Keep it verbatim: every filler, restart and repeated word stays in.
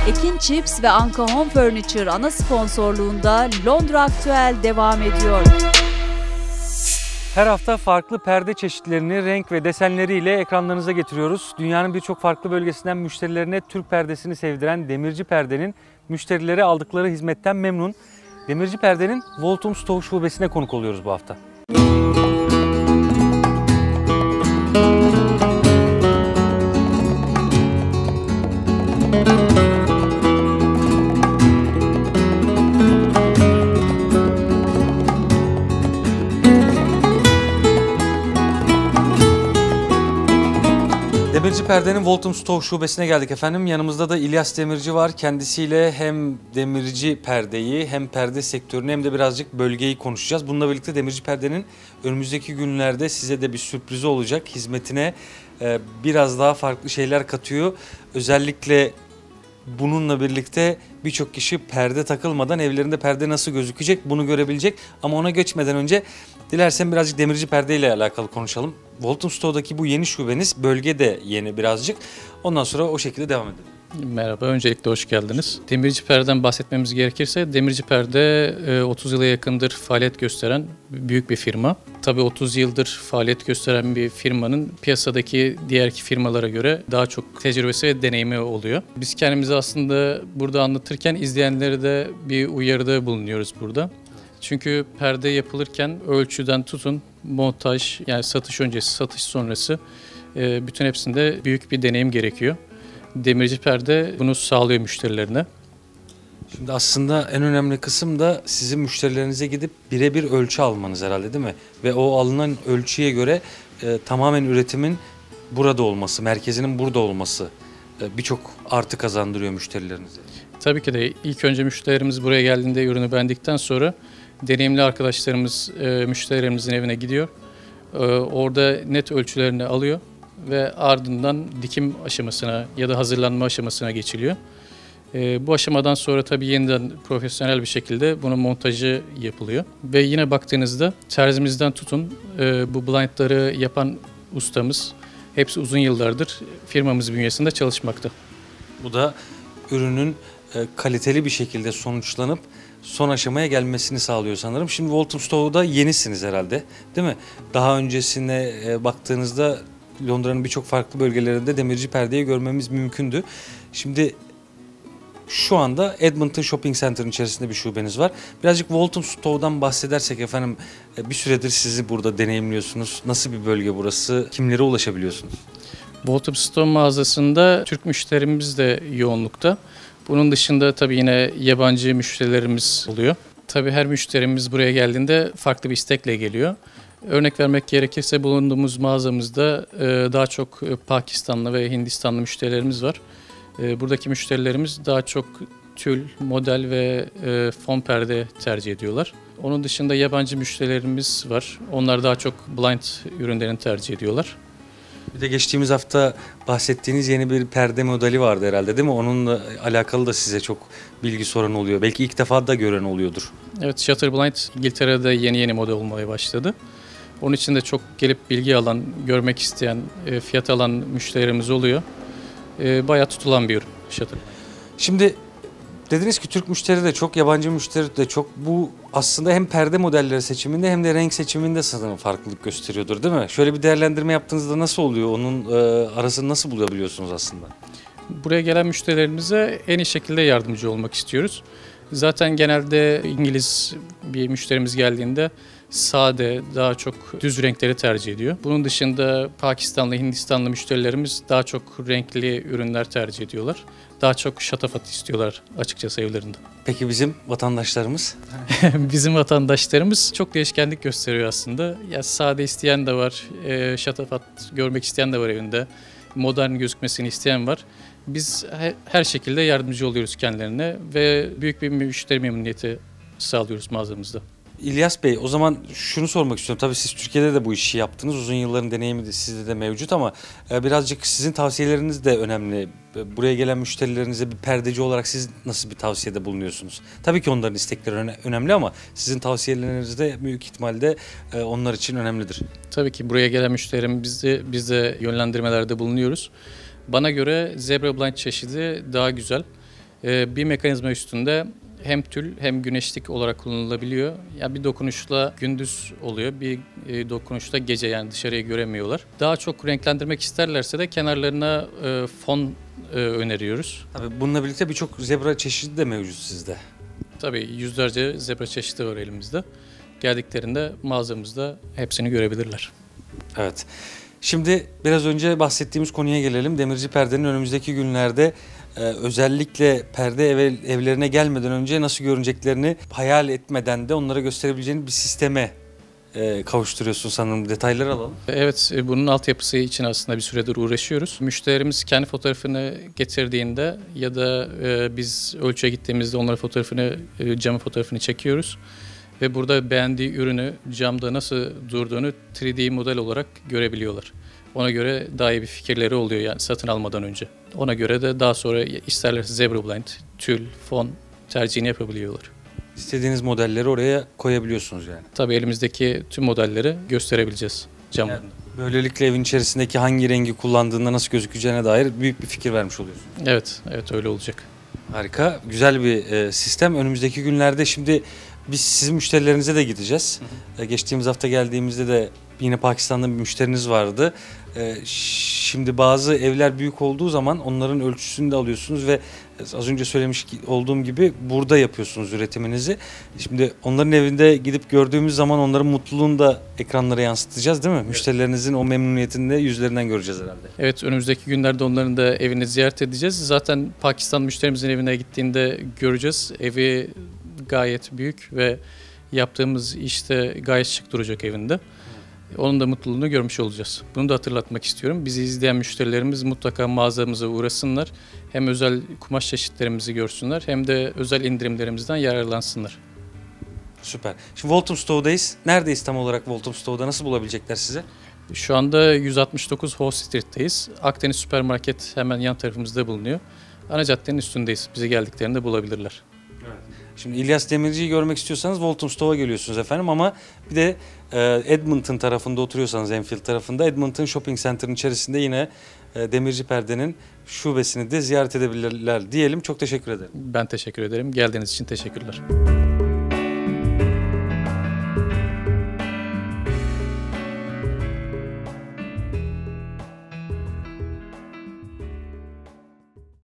Ekin Chips ve Anka Home Furniture ana sponsorluğunda Londra Aktüel devam ediyor. Her hafta farklı perde çeşitlerini, renk ve desenleriyle ekranlarınıza getiriyoruz. Dünyanın birçok farklı bölgesinden müşterilerine Türk perdesini sevdiren Demirci Perde'nin müşterileri aldıkları hizmetten memnun. Demirci Perde'nin Walthamstow şubesine konuk oluyoruz bu hafta. Demirci Perde'nin Walthamstow şubesine geldik efendim. Yanımızda da İlyas Demirci var. Kendisiyle hem Demirci Perde'yi hem perde sektörünü hem de birazcık bölgeyi konuşacağız. Bununla birlikte Demirci Perde'nin önümüzdeki günlerde size de bir sürprizi olacak. Hizmetine e, biraz daha farklı şeyler katıyor. Özellikle bununla birlikte birçok kişi perde takılmadan evlerinde perde nasıl gözükecek bunu görebilecek. Ama ona geçmeden önce dilersen birazcık Demirci Perde ile alakalı konuşalım. Walthamstow'daki bu yeni şubeniz, bölge de yeni birazcık. Ondan sonra o şekilde devam edelim. Merhaba, öncelikle hoş geldiniz. Demirci Perde'den bahsetmemiz gerekirse, Demirci Perde otuz yıla yakındır faaliyet gösteren büyük bir firma. Tabii otuz yıldır faaliyet gösteren bir firmanın piyasadaki diğer firmalara göre daha çok tecrübesi ve deneyimi oluyor. Biz kendimizi aslında burada anlatırken izleyenlere de bir uyarıda bulunuyoruz burada. Çünkü perde yapılırken ölçüden tutun, montaj, yani satış öncesi, satış sonrası bütün hepsinde büyük bir deneyim gerekiyor. Demirci Perde bunu sağlıyor müşterilerine. Şimdi aslında en önemli kısım da sizin müşterilerinize gidip birebir ölçü almanız herhalde, değil mi? Ve o alınan ölçüye göre e, tamamen üretimin burada olması, merkezinin burada olması e, birçok artı kazandırıyor müşterilerinize. Tabii ki de ilk önce müşterilerimiz buraya geldiğinde ürünü beğendikten sonra deneyimli arkadaşlarımız e, müşterilerimizin evine gidiyor. E, orada net ölçülerini alıyor ve ardından dikim aşamasına ya da hazırlanma aşamasına geçiliyor. E, bu aşamadan sonra tabii yeniden profesyonel bir şekilde bunun montajı yapılıyor. Ve yine baktığınızda terzimizden tutun e, bu blindları yapan ustamız hepsi uzun yıllardır firmamız bünyesinde çalışmakta. Bu da ürünün e, kaliteli bir şekilde sonuçlanıp son aşamaya gelmesini sağlıyor sanırım. Şimdi Walthamstow'da yenisiniz herhalde, değil mi? Daha öncesine e, baktığınızda Londra'nın birçok farklı bölgelerinde Demirci Perde'yi görmemiz mümkündü. Şimdi şu anda Edmonton Shopping Center'ın içerisinde bir şubeniz var. Birazcık Walthamstow'dan bahsedersek efendim, bir süredir sizi burada deneyimliyorsunuz. Nasıl bir bölge burası? Kimlere ulaşabiliyorsunuz? Walthamstow mağazasında Türk müşterimiz de yoğunlukta. Bunun dışında tabii yine yabancı müşterilerimiz oluyor. Tabii her müşterimiz buraya geldiğinde farklı bir istekle geliyor. Örnek vermek gerekirse bulunduğumuz mağazamızda daha çok Pakistanlı ve Hindistanlı müşterilerimiz var. Buradaki müşterilerimiz daha çok tül, model ve fon perde tercih ediyorlar. Onun dışında yabancı müşterilerimiz var. Onlar daha çok blind ürünlerini tercih ediyorlar. Bir de geçtiğimiz hafta bahsettiğiniz yeni bir perde modeli vardı herhalde, değil mi? Onunla alakalı da size çok bilgi soran oluyor. Belki ilk defa da gören oluyordur. Evet, Shutterblind İngiltere'de yeni yeni model olmaya başladı. Onun için de çok gelip bilgi alan, görmek isteyen, fiyat alan müşterilerimiz oluyor. Bayağı tutulan bir ürün Shutterblind. Şimdi dediniz ki Türk müşteri de çok, yabancı müşteri de çok. Bu aslında hem perde modelleri seçiminde hem de renk seçiminde sanırım farklılık gösteriyordur, değil mi? Şöyle bir değerlendirme yaptığınızda nasıl oluyor? Onun e, arasını nasıl bulabiliyorsunuz aslında? Buraya gelen müşterilerimize en iyi şekilde yardımcı olmak istiyoruz. Zaten genelde İngiliz bir müşterimiz geldiğinde sade, daha çok düz renkleri tercih ediyor. Bunun dışında Pakistanlı, Hindistanlı müşterilerimiz daha çok renkli ürünler tercih ediyorlar. Daha çok şatafat istiyorlar açıkçası evlerinde. Peki bizim vatandaşlarımız? Bizim vatandaşlarımız çok değişkenlik gösteriyor aslında. Ya sade isteyen de var, e, şatafat görmek isteyen de var evinde. Modern gözükmesini isteyen var. Biz her şekilde yardımcı oluyoruz kendilerine ve büyük bir müşteri memnuniyeti sağlıyoruz mağazamızda. İlyas Bey, o zaman şunu sormak istiyorum. Tabii siz Türkiye'de de bu işi yaptınız. Uzun yılların deneyimi de sizde de mevcut ama birazcık sizin tavsiyeleriniz de önemli. Buraya gelen müşterilerinize bir perdeci olarak siz nasıl bir tavsiyede bulunuyorsunuz? Tabii ki onların istekleri önemli ama sizin tavsiyeleriniz de büyük ihtimalle onlar için önemlidir. Tabii ki buraya gelen müşterimiz de, biz de yönlendirmelerde bulunuyoruz. Bana göre Zebra Blind çeşidi daha güzel. E, bir mekanizma üstünde hem tül hem güneşlik olarak kullanılabiliyor. Yani bir dokunuşla gündüz oluyor, bir e, dokunuşla gece, yani dışarıyı göremiyorlar. Daha çok renklendirmek isterlerse de kenarlarına e, fon e, öneriyoruz. Tabii bununla birlikte birçok zebra çeşidi de mevcut sizde. Tabii yüzlerce zebra çeşidi var elimizde. Geldiklerinde mağazamızda hepsini görebilirler. Evet. Şimdi biraz önce bahsettiğimiz konuya gelelim. Demirci perdenin önümüzdeki günlerde e, özellikle perde ev, evlerine gelmeden önce nasıl görüneceklerini hayal etmeden de onlara gösterebileceğiniz bir sisteme e, kavuşturuyorsun sanırım. Detayları alalım. Evet, e, bunun altyapısı için aslında bir süredir uğraşıyoruz. Müşterimiz kendi fotoğrafını getirdiğinde ya da e, biz ölçüye gittiğimizde onların fotoğrafını, e, camın fotoğrafını çekiyoruz. Ve burada beğendiği ürünü camda nasıl durduğunu üç D model olarak görebiliyorlar. Ona göre daha iyi bir fikirleri oluyor yani satın almadan önce. Ona göre de daha sonra isterlerse zebra blind, tül, fon tercihini yapabiliyorlar. İstediğiniz modelleri oraya koyabiliyorsunuz yani. Tabii elimizdeki tüm modelleri gösterebileceğiz camda. Yani böylelikle evin içerisindeki hangi rengi kullandığında nasıl gözükeceğine dair büyük bir fikir vermiş oluyorsun. Evet, evet öyle olacak. Harika, güzel bir e, sistem. Önümüzdeki günlerde şimdi biz sizin müşterilerinize de gideceğiz. Hı hı. Geçtiğimiz hafta geldiğimizde de yine Pakistan'da bir müşteriniz vardı. Ee, şimdi bazı evler büyük olduğu zaman onların ölçüsünü de alıyorsunuz ve az önce söylemiş olduğum gibi burada yapıyorsunuz üretiminizi. Şimdi onların evinde gidip gördüğümüz zaman onların mutluluğunu da ekranlara yansıtacağız değil mi? Evet. Müşterilerinizin o memnuniyetini de yüzlerinden göreceğiz herhalde. Evet, önümüzdeki günlerde onların da evini ziyaret edeceğiz. Zaten Pakistan müşterimizin evine gittiğinde göreceğiz. Evi gayet büyük ve yaptığımız işte gayet şık duracak evinde. Onun da mutluluğunu görmüş olacağız. Bunu da hatırlatmak istiyorum. Bizi izleyen müşterilerimiz mutlaka mağazamıza uğrasınlar. Hem özel kumaş çeşitlerimizi görsünler hem de özel indirimlerimizden yararlansınlar. Süper. Şimdi Walthamstow'dayız. Neredeyiz tam olarak Walthamstow'da? Nasıl bulabilecekler sizi? Şu anda yüz altmış dokuz Hall Street'teyiz. Akdeniz Süpermarket hemen yan tarafımızda bulunuyor. Ana caddenin üstündeyiz. Bize geldiklerinde bulabilirler. Şimdi İlyas Demirci'yi görmek istiyorsanız Walthamstow'a geliyorsunuz efendim ama bir de e, Edmonton tarafında oturuyorsanız, Enfield tarafında Edmonton Shopping Center'ın içerisinde yine e, Demirci Perde'nin şubesini de ziyaret edebilirler diyelim. Çok teşekkür ederim. Ben teşekkür ederim. Geldiğiniz için teşekkürler.